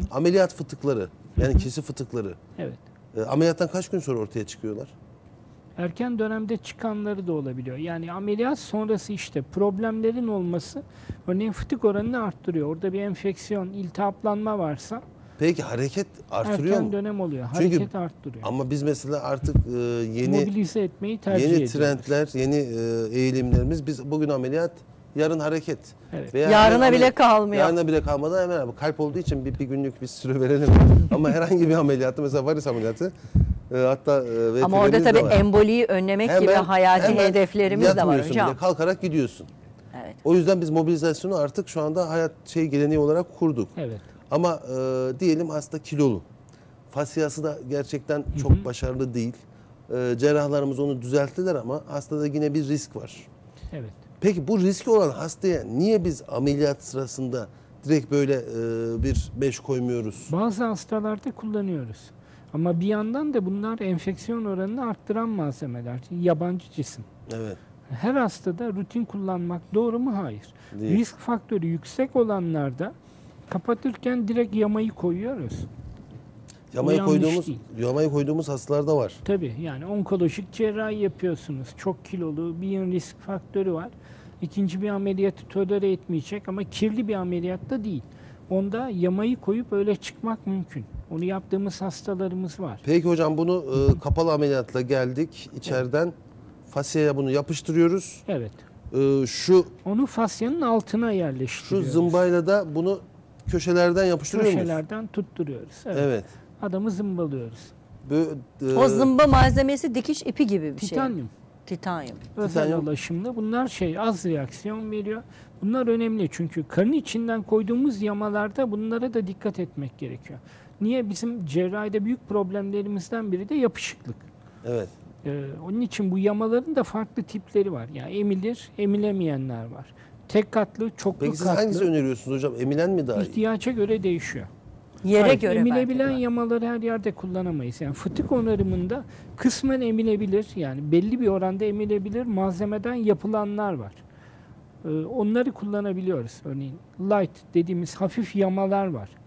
ameliyat fıtıkları, yani kesi fıtıkları Evet. ameliyattan kaç gün sonra ortaya çıkıyorlar? Erken dönemde çıkanları da olabiliyor. Yani ameliyat sonrası işte problemlerin olması örneğin fıtık oranını arttırıyor. Orada bir enfeksiyon, iltihaplanma varsa Peki hareket artırıyor erken mu? dönem oluyor. Çünkü Hareket arttırıyor. ama biz mesela artık yeni Mobilize etmeyi tercih yeni ediyoruz. trendler, yeni eğilimlerimiz, biz bugün ameliyat, yarın hareket. Evet. Veya Yarına hemen bile kalmıyor. Yarına bile kalmadan hemen abi kalp olduğu için bir günlük bir süre verelim. Ama herhangi bir ameliyatı, mesela varis ameliyatı, hatta Ama orada VTR'miz de tabii var. emboliyi önlemek gibi hayati hedeflerimiz de var yatmıyorsun hocam. bile, kalkarak gidiyorsun. Evet. O yüzden biz mobilizasyonu artık şu anda hayat geleneği olarak kurduk. Evet. Ama diyelim hasta kilolu. Fasyası da gerçekten çok başarılı değil. Cerrahlarımız onu düzelttiler ama hastada yine bir risk var. Evet. Peki bu riski olan hastaya niye biz ameliyat sırasında direkt böyle bir mesh koymuyoruz? Bazı hastalarda kullanıyoruz. Ama bir yandan da bunlar enfeksiyon oranını arttıran malzemeler. Yabancı cisim. Evet. Her hastada rutin kullanmak doğru mu? Hayır. Değil. Risk faktörü yüksek olanlarda kapatırken direkt yamayı koyuyoruz. Yamayı yanlış değil. koyduğumuz hastalarda var. Tabii yani onkolojik cerrahi yapıyorsunuz. Çok kilolu, bir risk faktörü var. İkinci bir ameliyatı tolere etmeyecek ama kirli bir ameliyatta değil. Onda yamayı koyup öyle çıkmak mümkün. Onu yaptığımız hastalarımız var. Peki hocam, bunu kapalı ameliyatla geldik. İçeriden fasyaya bunu yapıştırıyoruz. Evet. Şu Fasyanın altına yerleştiriyoruz. zımbayla da bunu köşelerden yapıştırıyor muyuz? Köşelerden tutturuyoruz. Evet. Evet. Adamı zımbalıyoruz. O zımba malzemesi dikiş ipi gibi bir şey. Titanyum. Titanyum. Özel Titanyum. ulaşımlı. Bunlar az reaksiyon veriyor. Bunlar önemli çünkü karın içinden koyduğumuz yamalarda bunlara da dikkat etmek gerekiyor. Niye? Bizim cerrahide büyük problemlerimizden biri de yapışıklık. Evet. Onun için bu yamaların da farklı tipleri var. Yani emilir, emilemeyenler var. Tek katlı, çoklu Peki siz katlı. hangisi öneriyorsunuz hocam? Emilen mi daha iyi? İhtiyaca göre değişiyor. Yere Hayır, göre emilebilen belki de. yamaları her yerde kullanamayız. Yani fıtık onarımında kısmen emilebilir, yani belli bir oranda emilebilir malzemeden yapılanlar var. Onları kullanabiliyoruz. Örneğin light dediğimiz hafif yamalar var.